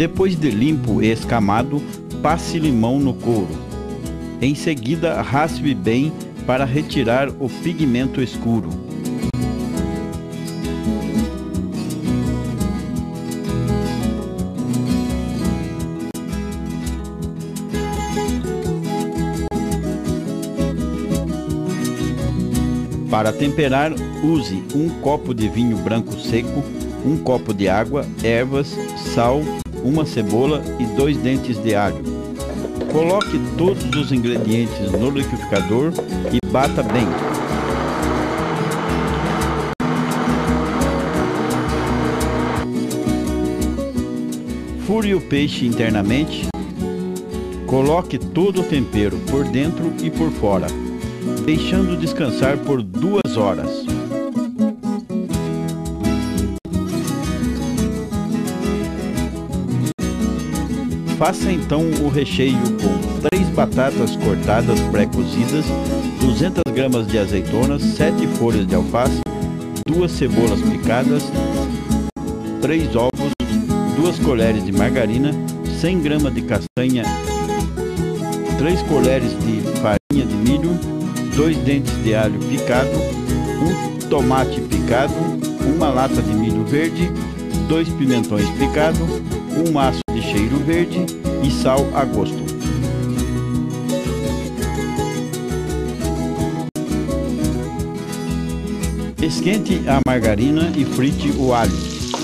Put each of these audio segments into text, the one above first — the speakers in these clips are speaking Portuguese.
Depois de limpo e escamado, passe limão no couro. Em seguida, raspe bem para retirar o pigmento escuro. Para temperar, use um copo de vinho branco seco, um copo de água, ervas, sal, uma cebola e 2 dentes de alho. Coloque todos os ingredientes no liquidificador e bata bem. Fure o peixe internamente. Coloque todo o tempero por dentro e por fora, deixando descansar por 2 horas. Faça então o recheio com 3 batatas cortadas pré-cozidas, 200 gramas de azeitonas, 7 folhas de alface, 2 cebolas picadas, 3 ovos, 2 colheres de margarina, 100 gramas de castanha, 3 colheres de farinha de milho, 2 dentes de alho picado, 1 tomate picado, 1 lata de milho verde, 2 pimentões picados, 1 maço de cheiro verde e sal a gosto. Esquente a margarina e frite o alho.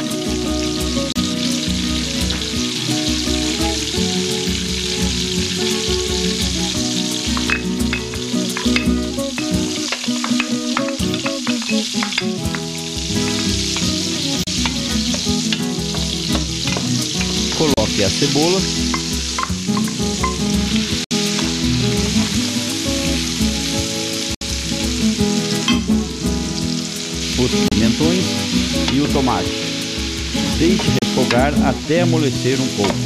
Coloque a cebola, os pimentões e o tomate. Deixe refogar até amolecer um pouco.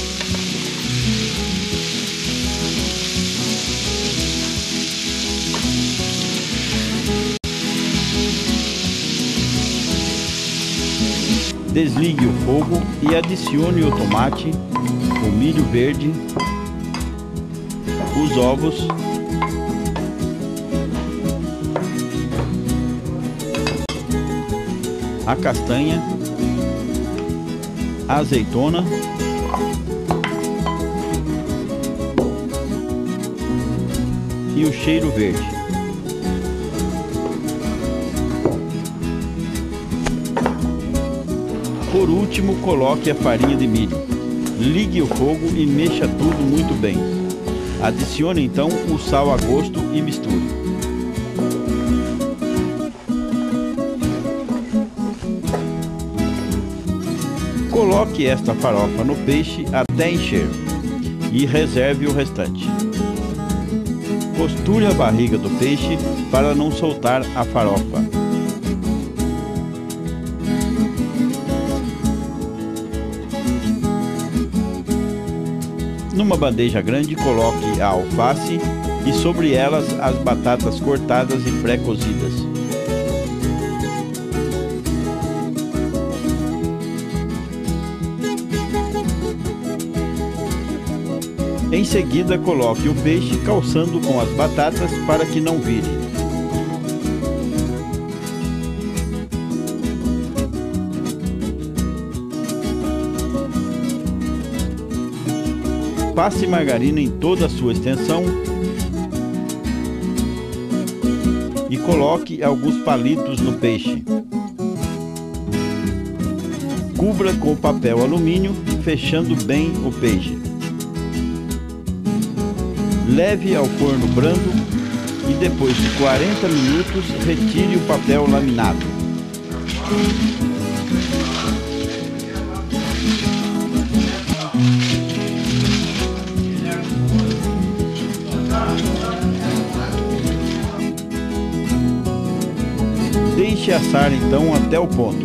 Desligue o fogo e adicione o tomate, o milho verde, os ovos, a castanha, a azeitona e o cheiro verde. Por último, coloque a farinha de milho. Ligue o fogo e mexa tudo muito bem. Adicione então o sal a gosto e misture. Coloque esta farofa no peixe até encher e reserve o restante. Costure a barriga do peixe para não soltar a farofa. Numa bandeja grande, coloque a alface e sobre elas as batatas cortadas e pré-cozidas. Em seguida, coloque o peixe calçando com as batatas para que não vire. Passe margarina em toda a sua extensão e coloque alguns palitos no peixe. Cubra com papel alumínio, fechando bem o peixe. Leve ao forno brando e depois de 40 minutos retire o papel laminado. Deixe assar então até o ponto.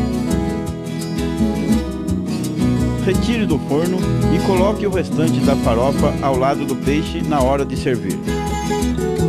Retire do forno e coloque o restante da farofa ao lado do peixe na hora de servir.